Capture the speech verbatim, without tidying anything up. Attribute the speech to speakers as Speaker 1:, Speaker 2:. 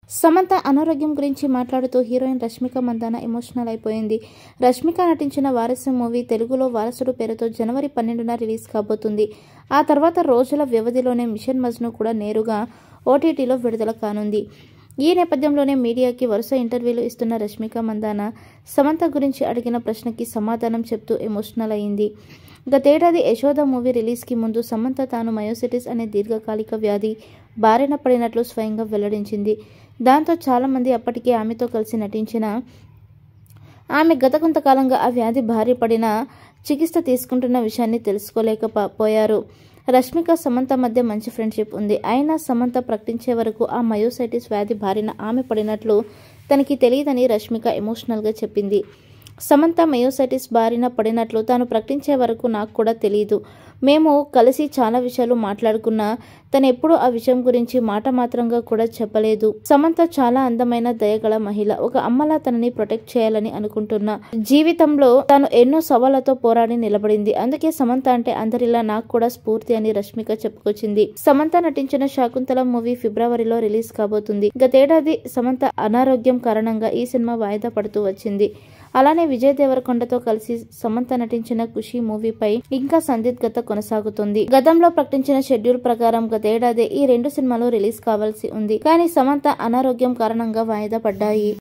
Speaker 1: సమంత అనారోగ్యం గురించి మాట్లాడుతూ హీరోయిన్ రష్మిక మందాన ఎమోషనల్ అయిపోయింది. రష్మిక నటించిన వారసు మూవీ తెలుగులో వారసుడు పేరుతో జనవరి పన్నెండున రిలీజ్ కాబోతుంది. ఆ తర్వాత రోజుల వ్యవధిలోనే మిషన్ మజ్ను కూడా నేరుగా ఓటీటీలో విడుదల కానుంది. ఈ నేపథ్యంలోనే మీడియాకి వరుస ఇంటర్వ్యూలు ఇస్తున్న రష్మిక మందాన సమంత గురించి అడిగిన ప్రశ్నకి సమాధానం చెప్తూ ఎమోషనల్ అయింది. గతేడాది యశోద మూవీ రిలీజ్కి ముందు సమంత తాను మయోసిటిస్ అనే దీర్ఘకాలిక వ్యాధి బారిన పడినట్లు స్వయంగా వెల్లడించింది. దాంతో చాలామంది అప్పటికే ఆమెతో కలిసి నటించిన ఆమె గత కొంతకాలంగా ఆ వ్యాధి బారి పడిన చికిత్స తీసుకుంటున్న విషయాన్ని తెలుసుకోలేకపోయారు. రష్మిక సమంత మధ్య మంచి ఫ్రెండ్షిప్ ఉంది. అయినా సమంత ప్రకటించే వరకు ఆ మయోసైటిస్ వ్యాధి బారిన ఆమె పడినట్లు తనకి తెలియదని రష్మిక ఎమోషనల్గా చెప్పింది. సమంత మయోసైటిస్ బారిన పడినట్లు తాను ప్రకటించే వరకు నాకు కూడా తెలియదు. మేము కలిసి చాలా విషయాలు మాట్లాడుకున్నా తను ఎప్పుడూ ఆ విషయం గురించి మాట మాత్రంగా కూడా చెప్పలేదు. సమంత చాలా అందమైన దయగల మహిళ. ఒక అమ్మలా తనని ప్రొటెక్ట్ చేయాలని అనుకుంటున్నా. జీవితంలో తాను ఎన్నో సవాళ్లతో పోరాడి నిలబడింది. అందుకే సమంత అంటే అందరిలా నాకు కూడా స్ఫూర్తి అని రష్మిక చెప్పుకొచ్చింది. సమంత నటించిన శాకుంతల మూవీ ఫిబ్రవరిలో రిలీజ్ కాబోతుంది. గతేడాది సమంత అనారోగ్యం కారణంగా ఈ సినిమా వాయిదా పడుతూ వచ్చింది. అలానే విజయ్ దేవరకొండతో కలిసి సమంత నటించిన ఖుషి మూవీపై ఇంకా సందిగ్ధత కొనసాగుతుంది. గతంలో ప్రకటించిన షెడ్యూల్ ప్రకారం గతేడాదే ఈ రెండు సినిమాలు రిలీజ్ కావాల్సి ఉంది. కానీ సమంత అనారోగ్యం కారణంగా వాయిదా పడ్డాయి.